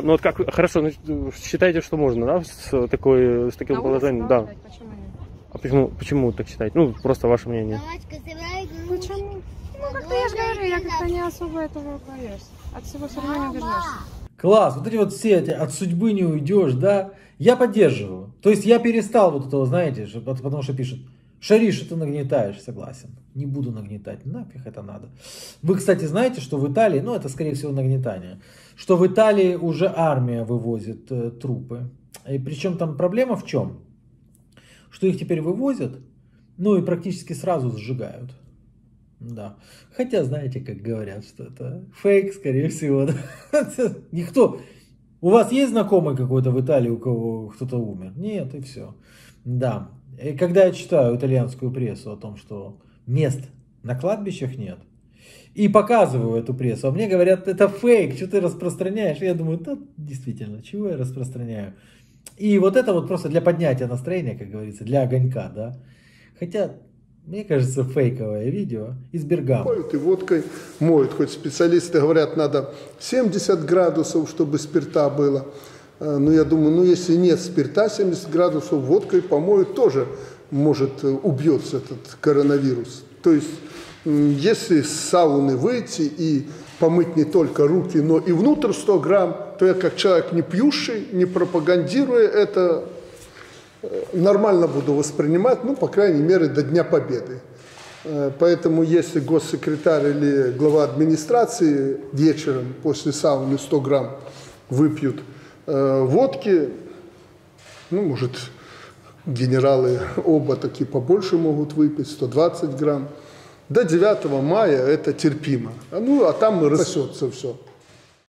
Ну вот как, хорошо, ну, считаете, что можно, да, с таким положением? Да. Почему нет? А почему так считаете? Ну, просто ваше мнение. Почему? Ну, как-то я же говорю, я как-то не особо этого боюсь. От всего все равно не удержишься. Класс, вот эти вот все эти от судьбы не уйдешь, да, я поддерживаю. То есть я перестал вот этого, знаете, потому что пишут, Шариш, ты нагнетаешь, согласен. Не буду нагнетать, нафиг это надо. Вы, кстати, знаете, что в Италии, ну это скорее всего нагнетание, что в Италии уже армия вывозит трупы. И причем там проблема в чем? Что их теперь вывозят, ну и практически сразу сжигают. Да. Хотя, знаете, как говорят, что это фейк, скорее всего. Да? Никто. У вас есть знакомый какой-то в Италии, у кого кто-то умер? Нет, и все. Да. И когда я читаю итальянскую прессу о том, что мест на кладбищах нет, и показываю эту прессу, а мне говорят, это фейк, что ты распространяешь? Я думаю, да, действительно, чего я распространяю? И вот это вот просто для поднятия настроения, как говорится, для огонька, да. Хотя, мне кажется, фейковое видео из Бергамо. Моют и водкой моют. Хоть специалисты говорят, надо 70 градусов, чтобы спирта было. Но я думаю, ну если нет спирта 70 градусов, водкой помоют тоже, может, убьется этот коронавирус. То есть, если с сауны выйти и помыть не только руки, но и внутрь 100 грамм, то я как человек не пьющий, не пропагандируя это, нормально буду воспринимать, ну, по крайней мере, до Дня Победы. Поэтому, если госсекретарь или глава администрации вечером после сауны 100 грамм выпьют водки, ну, может, генералы оба таки побольше могут выпить, 120 грамм. До 9 мая это терпимо. Ну, а там рассосется все.